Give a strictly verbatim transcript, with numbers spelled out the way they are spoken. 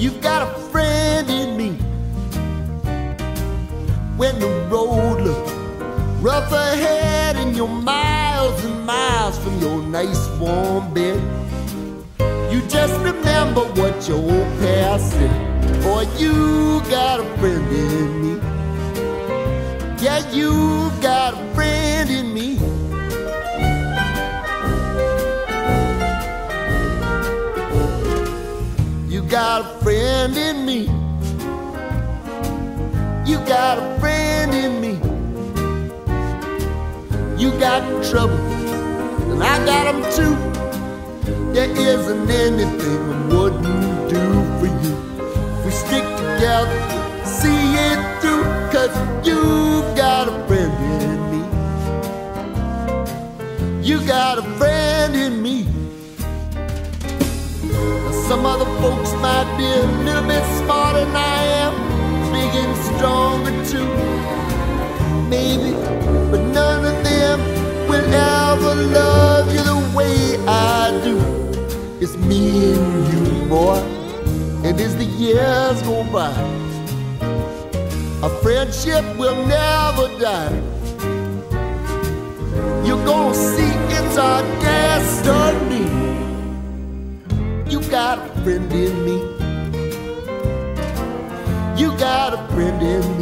You've got a friend in me. When the road looks rough ahead and you're miles and miles from your nice warm bed, you just remember what your old past said. Boy, you got a friend in me. Yeah, you got a friend in me. You got a friend in me. You got a friend in me. You got trouble, and I got them too. There isn't anything I wouldn't do for you. We stick together, see it through, 'cause you've got a friend in me. You got a friend in me. Now, some other folks might be a little bit smarter than I am, big and stronger too, maybe, but none of them will ever love you the way I do. It's me and you, boy, and as the years go by, our friendship will never die. You're gonna see it's our destiny. You got a friend in me. You got a friend in me.